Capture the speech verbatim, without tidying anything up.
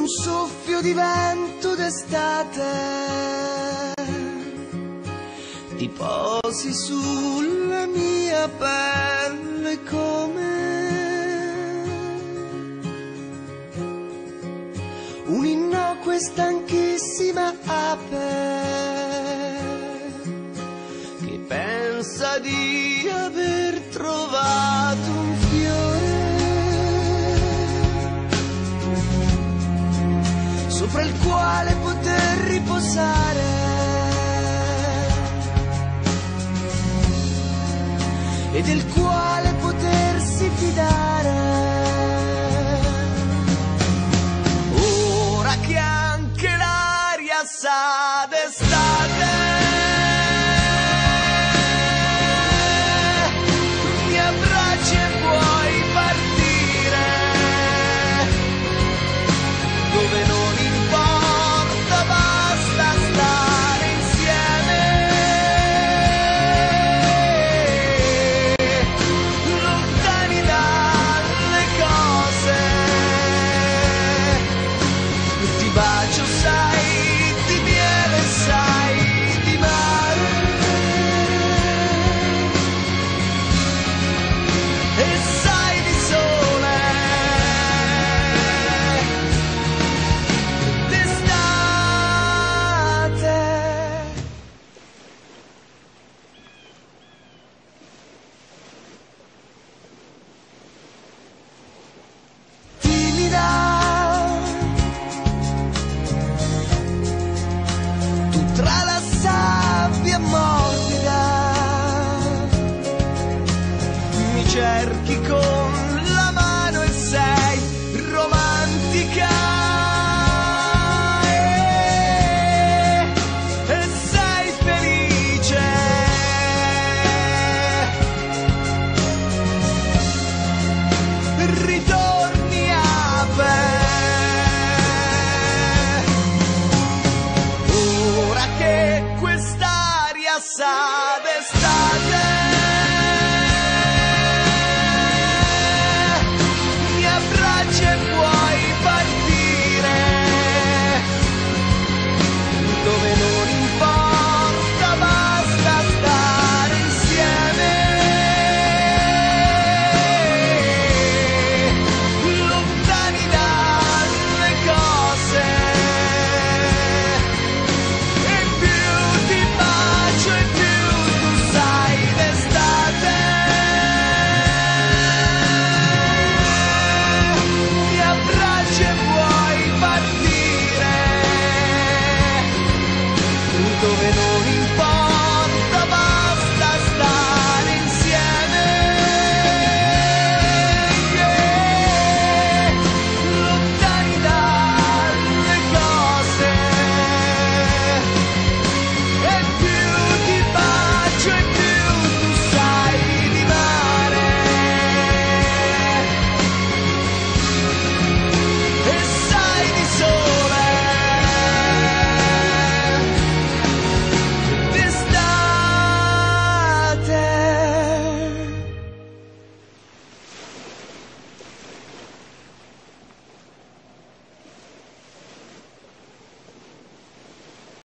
soffio di vento d'estate, ti posi sulla mia pelle come un'innocua e stanchissima ape che pensa di aver trovato un fiore sopra il quale poter riposare e del quale potersi fidare. Ora che anche l'aria sa d'estate, mi abbracci e puoi partire dove non importa, basta stare insieme, lontani dalle cose. Ti bacio, sai, di miele, sai, di mare, e sai di sole, d'estate. Timida, tu tra la sabbia morbida mi cerchi con la mano e sei romantica e, e sei felice. Ritorni a me ora che quest'aria sa d'estate, mi abbracci e puoi partire dove non importa, basta stare insieme, lontani dalle cose. E più ti bacio e più tu sai d'estate, mi abbracci e puoi partire dove non